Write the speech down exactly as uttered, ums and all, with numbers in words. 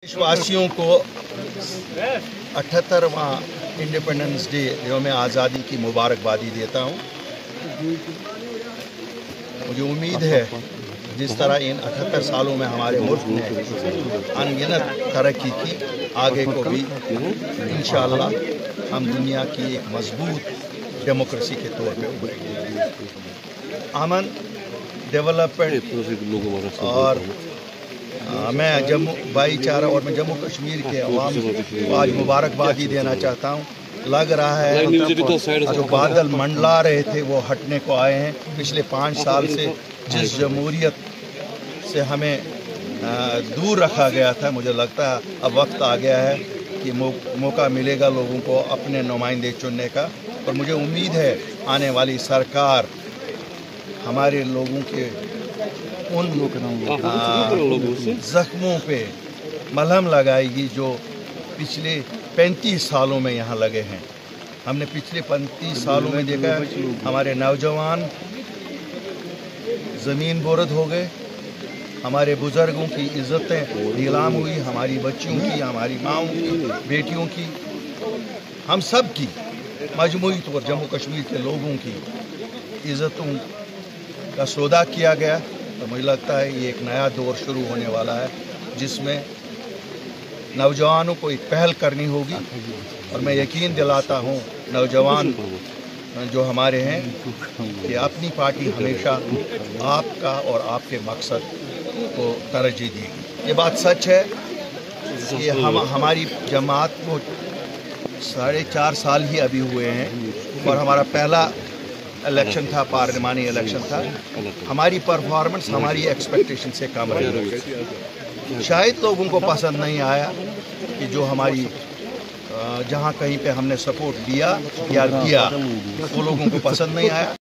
देशवासियों को अठहत्तरवां independence day यौम आज़ादी की मुबारकबादी देता हूँ। मुझे उम्मीद है जिस तरह इन अठहत्तर सालों में हमारे मुल्क ने अनगिनत तरक्की की, आगे को भी इंशाअल्लाह हम दुनिया की एक मजबूत डेमोक्रेसी के तौर पे उभरेंगे। अमन, डेवलपमेंट और आ, मैं जम्मू भाईचारा और मैं जम्मू कश्मीर के अवाम को आज मुबारकबादी देना चाहता हूँ। लग रहा है जो बादल मंडला रहे थे वो हटने को आए हैं। पिछले पाँच साल से जिस जमहूरियत से हमें आ, दूर रखा गया था, मुझे लगता है अब वक्त आ गया है कि मौ, मौका मिलेगा लोगों को अपने नुमाइंदे चुनने का। और मुझे उम्मीद है आने वाली सरकार हमारे लोगों के उन जख्मों पे मलहम लगाएगी जो पिछले पैंतीस सालों में यहाँ लगे हैं। हमने पिछले पैंतीस सालों में देखा है हमारे नौजवान ज़मीन बोरद हो गए, हमारे बुज़ुर्गों की इज़्ज़तें नीलाम हुई, हमारी बच्चियों की, हमारी माँओं की, बेटियों की, हम सब की मजमूई तौर जम्मू कश्मीर के लोगों की इज़्ज़तों का सौदा किया गया। तो मुझे लगता है ये एक नया दौर शुरू होने वाला है जिसमें नौजवानों को एक पहल करनी होगी। और मैं यकीन दिलाता हूँ नौजवान जो हमारे हैं कि अपनी पार्टी हमेशा आपका और आपके मकसद को तरजीह देगी। ये बात सच है कि हम हमारी जमात को साढ़े चार साल ही अभी हुए हैं और हमारा पहला इलेक्शन था, पार्लिमानी इलेक्शन था। हमारी परफॉर्मेंस हमारी एक्सपेक्टेशन से कम रही। शायद लोगों को पसंद नहीं आया कि जो हमारी जहाँ कहीं पे हमने सपोर्ट दिया या किया वो लोगों को पसंद नहीं आया।